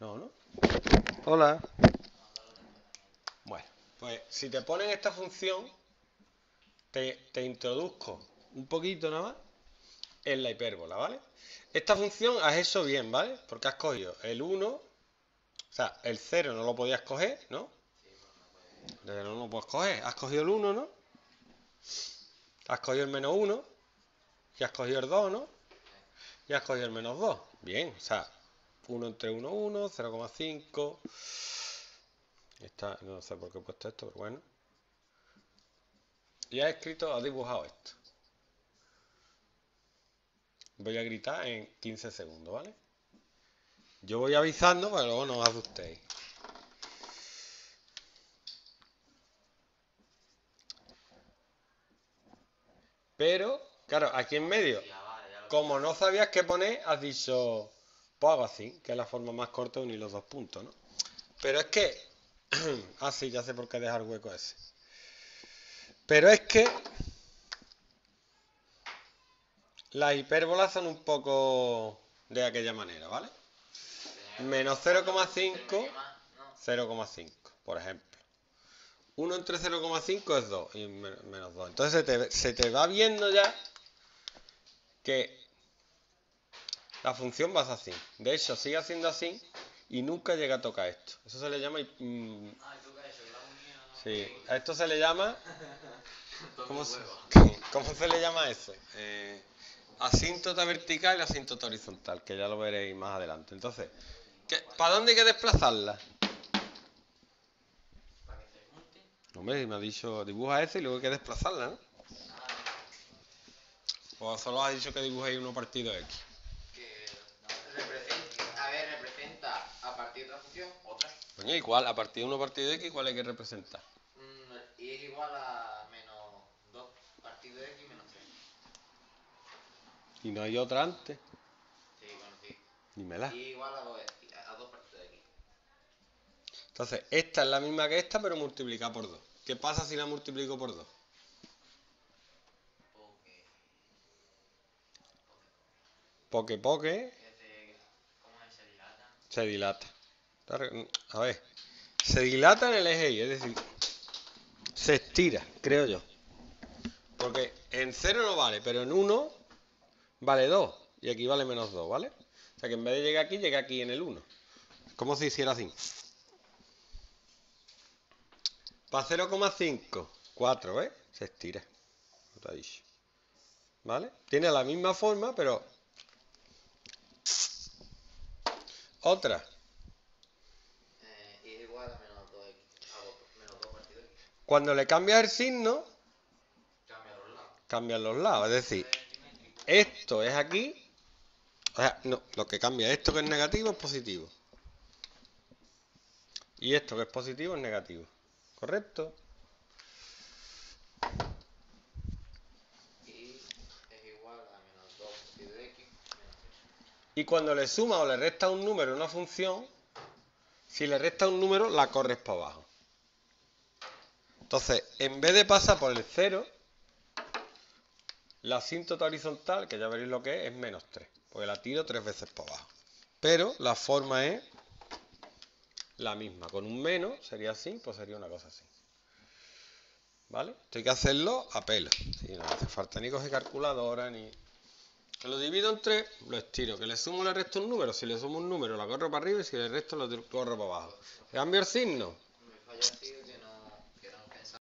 No, ¿no? Hola. Bueno, pues si te ponen esta función, te introduzco un poquito nada más en la hipérbola, ¿vale? Esta función haz eso bien, ¿vale? Porque has cogido el 1, o sea, el 0 no lo podías coger, ¿no? No lo puedes coger. Has cogido el 1, ¿no? Has cogido el menos 1, y has cogido el 2, ¿no? Y has cogido el menos 2. Bien, o sea, 1 entre 1, 1, 0,5. No sé por qué he puesto esto, pero bueno. Y has dibujado esto. Voy a gritar en 15 segundos, ¿vale? Yo voy avisando para que luego no os asustéis. Pero, claro, aquí en medio, como no sabías qué poner, has dicho, pues hago así, que es la forma más corta de unir los dos puntos, ¿no? Pero es que, sí, ya sé por qué dejar hueco ese. Pero es que las hipérbolas son un poco de aquella manera, ¿vale? Menos 0,5, 0,5, por ejemplo. 1 entre 0,5 es 2 y menos 2. Entonces se te va viendo ya que la función va así. De hecho, sigue haciendo así y nunca llega a tocar esto. Eso se le llama... sí, a esto se le llama... ¿Cómo se le llama eso? Asíntota vertical y asíntota horizontal, que ya lo veréis más adelante. Entonces, ¿para dónde hay que desplazarla? Hombre, me ha dicho dibuja ese y luego hay que desplazarla, ¿no? O solo has dicho que dibujéis uno partido X. Representa a partir de la función otra. Coño, igual, a partir de 1 partido X, ¿cuál hay que representar? Y es igual a menos 2 partido de X menos 3. ¿Y no hay otra antes? Sí, bueno, sí. Dímela. Y igual a 2 partidos de X. Entonces, esta es la misma que esta, pero multiplicada por 2. ¿Qué pasa si la multiplico por 2? Poque. ¿Cómo es? Se dilata. Se dilata. A ver. Se dilata en el eje Y, es decir, se estira, creo yo. Porque en 0 no vale, pero en 1 vale 2. Y aquí vale menos 2, ¿vale? O sea que en vez de llegar aquí, llega aquí en el 1. ¿Cómo se hiciera así? Para 0,5, 4, ¿ves? Se estira. ¿Vale? Tiene la misma forma, pero... Otra. Y es igual a menos 2X. Menos 2 partido X. Cuando le cambias el signo, Cambia los lados. cambian los lados. Es decir, esto es aquí. O sea, no, lo que cambia, esto que es negativo es positivo. Y esto que es positivo es negativo. ¿Correcto? Y es igual a menos 2 partido de X menos 3. Y cuando le suma o le resta un número a una función, si le resta un número, la corres para abajo. Entonces, en vez de pasar por el 0, la asíntota horizontal, que ya veréis lo que es menos 3. Porque la tiro 3 veces para abajo. Pero la forma es la misma. Con un menos sería así, pues sería una cosa así. ¿Vale? Esto hay que hacerlo a pelo. Sí, no hace falta ni coger calculadora ni... Que lo divido en 3, lo estiro. Que le sumo o le resto un número. Si le sumo un número, la corro para arriba y si le resto, lo corro para abajo. ¿Cambio el signo? Me falla así